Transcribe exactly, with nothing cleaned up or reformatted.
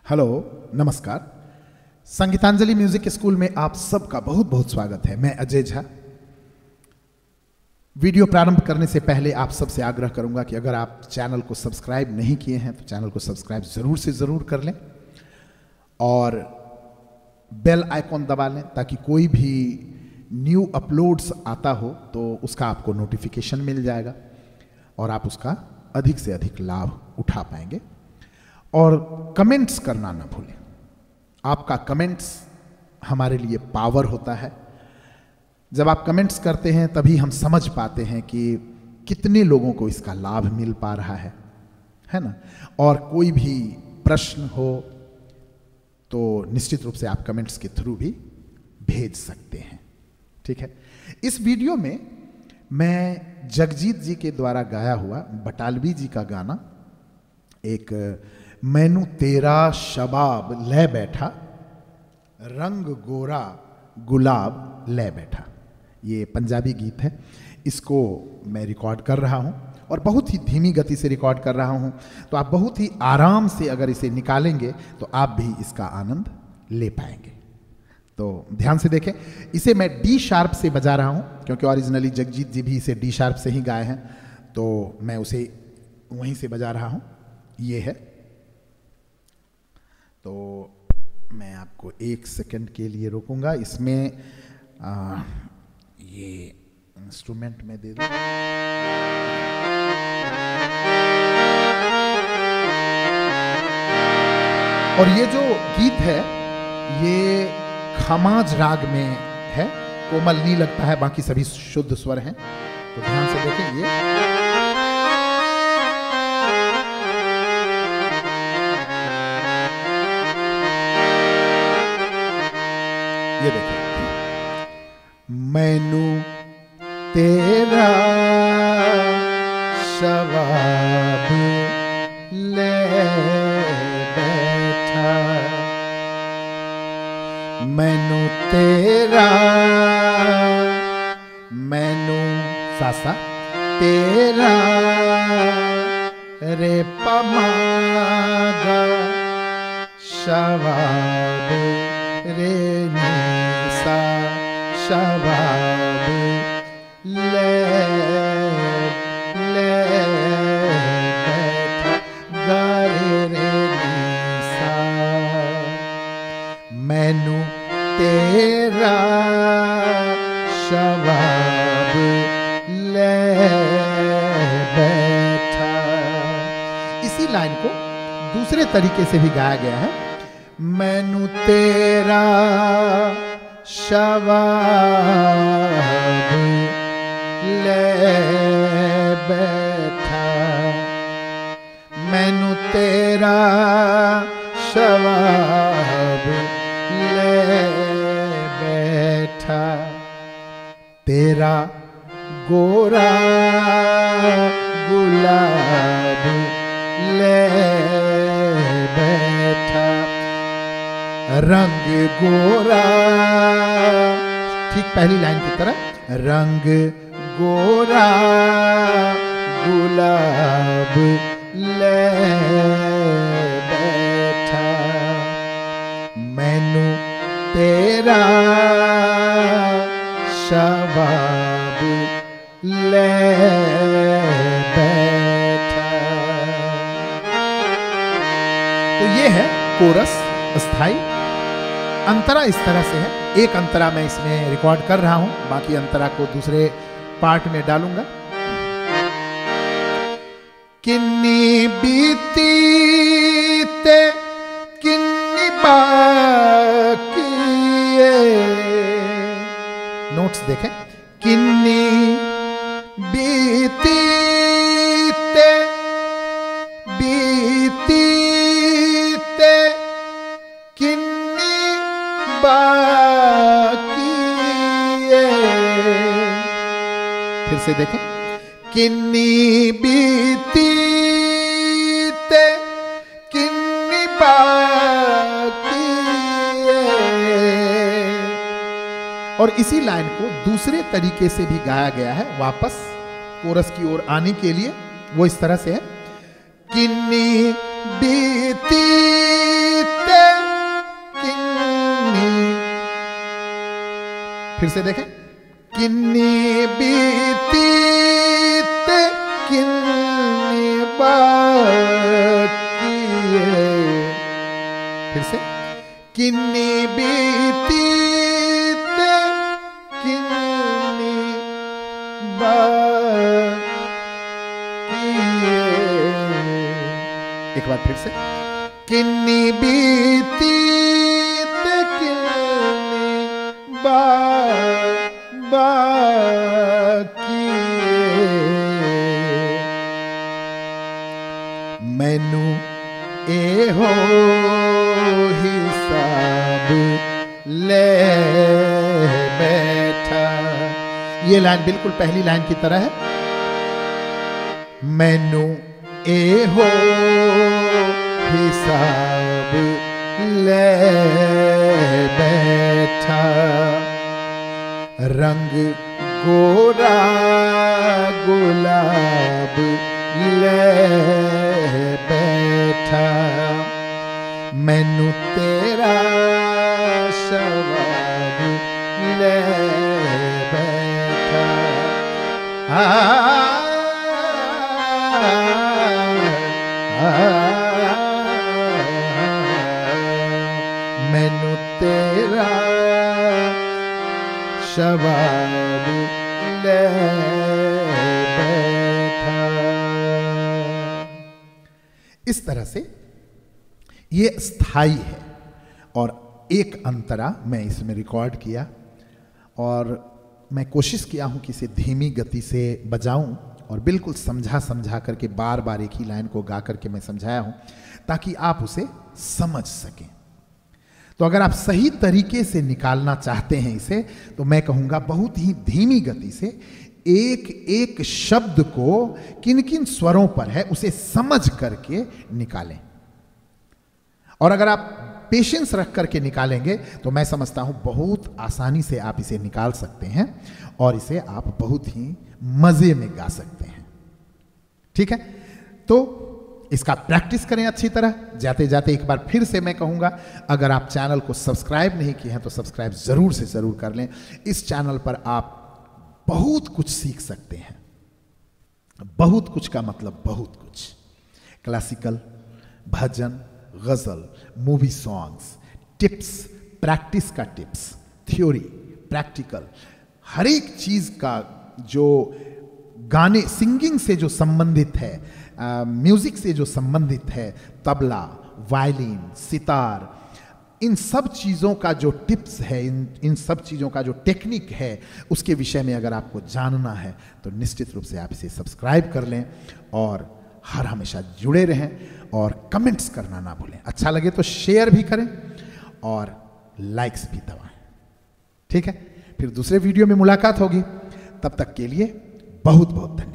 Hello, नमस्कार। Sangeetanjali music school में आप सबका बहुत बहुत स्वागत है। मैं अजय झा। वीडियो प्रारंभ करने से पहले आप सबसे आग्रह करूंगा कि अगर आप चैनल को सब्सक्राइब नहीं किए हैं तो चैनल को सब्सक्राइब जरूर से जरूर कर लें और बेल आइकॉन दबा लें ताकि कोई भी न्यू अपलोड्स आता हो तो उसका आपको नोटिफिकेशन मिल जाएगा और आप उसका अधिक से अधिक लाभ उठा पाएंगे। और कमेंट्स करना ना भूलें। आपका कमेंट्स हमारे लिए पावर होता है। जब आप कमेंट्स करते हैं तभी हम समझ पाते हैं कि कितने लोगों को इसका लाभ मिल पा रहा है, है ना। और कोई भी प्रश्न हो तो निश्चित रूप से आप कमेंट्स के थ्रू भी भेज सकते हैं, ठीक है। इस वीडियो में मैं जगजीत जी के द्वारा गाया हुआ बटालवी जी का गाना एक मैनू तेरा शबाब ले बैठा, रंग गोरा गुलाब ले बैठा, ये पंजाबी गीत है। इसको मैं रिकॉर्ड कर रहा हूँ और बहुत ही धीमी गति से रिकॉर्ड कर रहा हूँ, तो आप बहुत ही आराम से अगर इसे निकालेंगे तो आप भी इसका आनंद ले पाएंगे। तो ध्यान से देखें। इसे मैं डी शार्प से बजा रहा हूँ क्योंकि ओरिजिनली जगजीत जी भी इसे डी शार्प से ही गाए हैं, तो मैं उसे वहीं से बजा रहा हूँ। ये है, तो मैं आपको एक सेकंड के लिए रोकूंगा। इसमें आ, ये इंस्ट्रूमेंट में दे दूं। और ये जो गीत है ये खमाज राग में है, कोमल नहीं लगता है, बाकी सभी शुद्ध स्वर हैं। तो ध्यान से देखें। ये ये देखिए। मैनू तेरा शबाब ले बैठा, मैनू तेरा, मैनू सासा तेरा रे पमागा शबाब रे निसा शबाब ले ले बैठा गारे रे निसा, मैनू तेरा शबाब ले बैठा। इसी लाइन को दूसरे तरीके से भी गाया गया है। मैनू तेरा शबाब ले बैठा, मैनू तेरा शबाब ले बैठा, तेरा गोरा गुलाब ले बैठा, रंग गोरा, ठीक पहली लाइन की तरह, रंग गोरा गुलाब ले बैठा, मैनू तेरा शबाब ले बैठा। तो ये है कोरस स्थाई। अंतरा इस तरह से है। एक अंतरा मैं इसमें रिकॉर्ड कर रहा हूं, बाकी अंतरा को दूसरे पार्ट में डालूंगा। किन्नी बीती ते किन्नी बाकी, नोट्स देखें। किन्नी बीती ते बीती ते किन्नी बाकी, फिर से देखें। किन्नी बीती ते किन्नी बाकी। और इसी लाइन को दूसरे तरीके से भी गाया गया है वापस कोरस की ओर आने के लिए। वो इस तरह से है, किन्नी बीती फिर से देखें, किन्नी बीतीत किन्नी बाकी है। फिर से, किन्नी बीतीत किन्नी बाकी है। एक बार फिर से, किन्नी बीतीत किन्नी बा बाकी मैनू एहो हिसाब ले बैठा। ये लाइन बिल्कुल पहली लाइन की तरह है। मैनू एहो हिसाब ले बैठा, रंग गोरा गुलाब ले बैठा, मैनू तेरा शवाब ले बैठा। आ, आ, मैनू तेरा शबाब ले बैठा। इस तरह से ये स्थाई है और एक अंतरा मैं इसमें रिकॉर्ड किया और मैं कोशिश किया हूं कि इसे धीमी गति से बजाऊं और बिल्कुल समझा समझा करके बार बार एक ही लाइन को गा करके मैं समझाया हूं ताकि आप उसे समझ सकें। तो अगर आप सही तरीके से निकालना चाहते हैं इसे तो मैं कहूंगा बहुत ही धीमी गति से एक एक शब्द को किन किन स्वरों पर है उसे समझ करके निकालें। और अगर आप पेशेंस रख करके निकालेंगे तो मैं समझता हूं बहुत आसानी से आप इसे निकाल सकते हैं और इसे आप बहुत ही मजे में गा सकते हैं। ठीक है, तो इसका प्रैक्टिस करें अच्छी तरह। जाते जाते एक बार फिर से मैं कहूंगा, अगर आप चैनल को सब्सक्राइब नहीं किए हैं तो सब्सक्राइब जरूर से जरूर कर लें। इस चैनल पर आप बहुत कुछ सीख सकते हैं। बहुत कुछ का मतलब बहुत कुछ। क्लासिकल, भजन, गजल, मूवी सॉन्ग्स, टिप्स, प्रैक्टिस का टिप्स, थ्योरी, प्रैक्टिकल, हर एक चीज का जो गाने सिंगिंग से जो संबंधित है, म्यूजिक से जो संबंधित है, तबला, वायलिन, सितार, इन सब चीज़ों का जो टिप्स है, इन इन सब चीज़ों का जो टेक्निक है, उसके विषय में अगर आपको जानना है तो निश्चित रूप से आप इसे सब्सक्राइब कर लें और हर हमेशा जुड़े रहें और कमेंट्स करना ना भूलें। अच्छा लगे तो शेयर भी करें और लाइक्स भी दबाएं। ठीक है, फिर दूसरे वीडियो में मुलाकात होगी। तब तक के लिए बहुत बहुत धन्यवाद।